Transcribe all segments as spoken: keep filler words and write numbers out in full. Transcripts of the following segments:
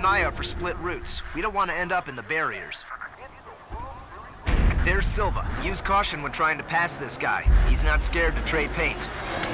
an eye out for split routes. We don't want to end up in the barriers. There's Silva. Use caution when trying to pass this guy. He's not scared to trade paint.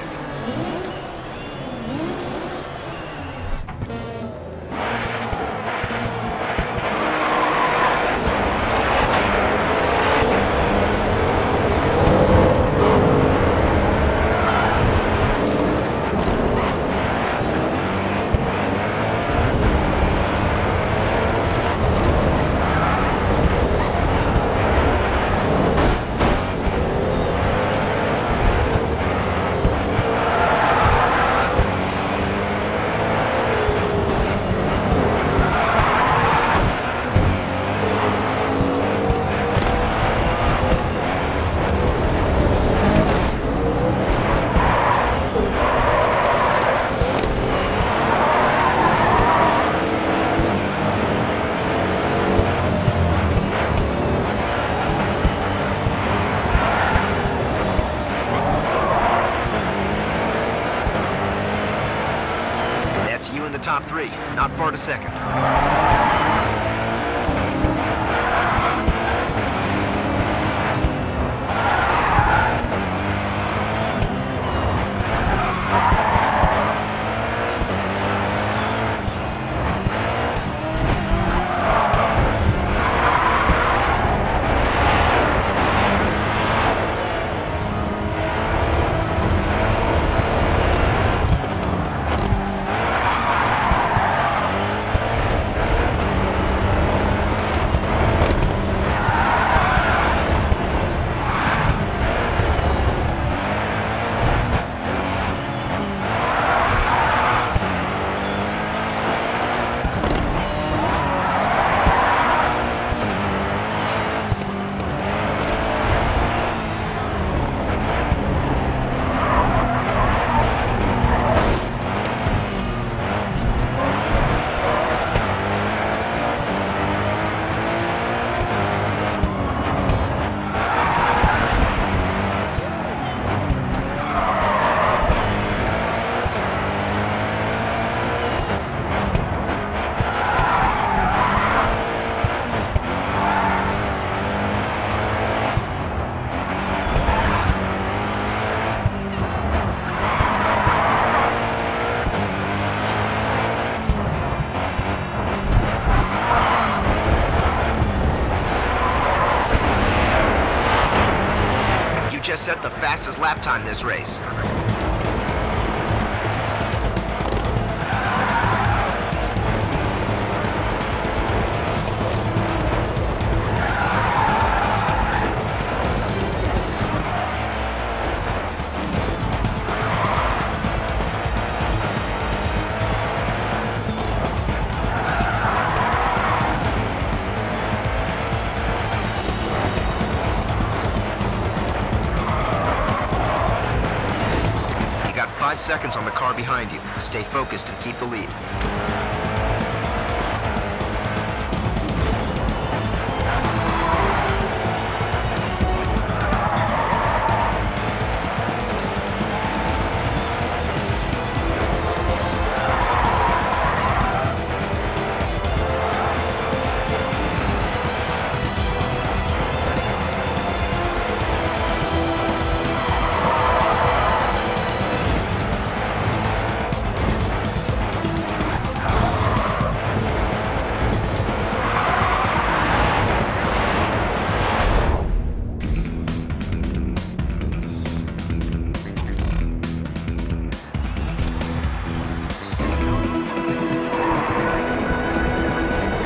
Top three, not far to second. Just set the fastest lap time this race. Five seconds on the car behind you. Stay focused and keep the lead.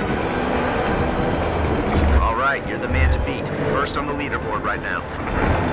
You're the man to beat. First on the leaderboard right now.